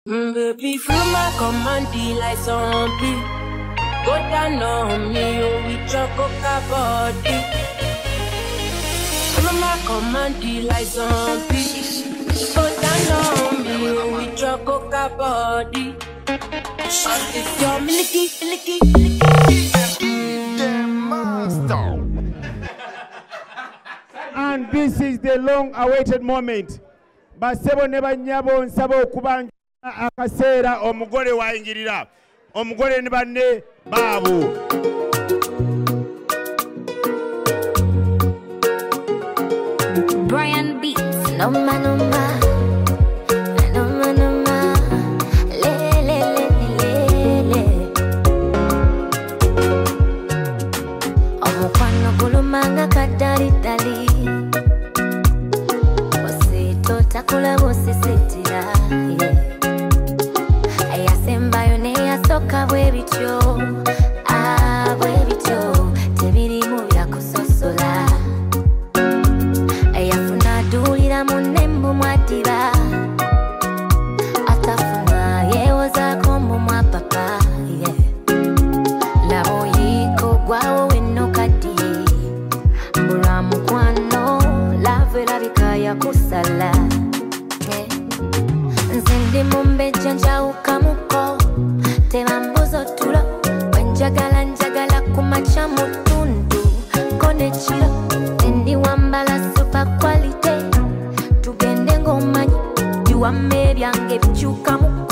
Baby, through my command, like zombie. Go down on me, with your coca body. Through my command, like zombie. Go down on me, with your coca body. It's your milky. And this is the long-awaited moment. Basebo neba nyabo nsabo kubanja akasera omugole waingirira. Omugole ne banne babu. Brian Beats, no man. Manga kadari dali Osito takula bosisitira Aya semba yone ya soka bwebityo bwebityo tebiri mubira kusosola Aya funa dulira munembu mwatiba Atafuna yewoza kombo mwa papa Labo yiko gwawo weno kadi Mukwano, lave la vikaya kusala Nzindi mumbe janja ukamuko Tema mbozo tula njagala kumacha mutundu Kone chila, nindi wambala super quality Tugende ngomanyi, yuwa mebyange bichuka muko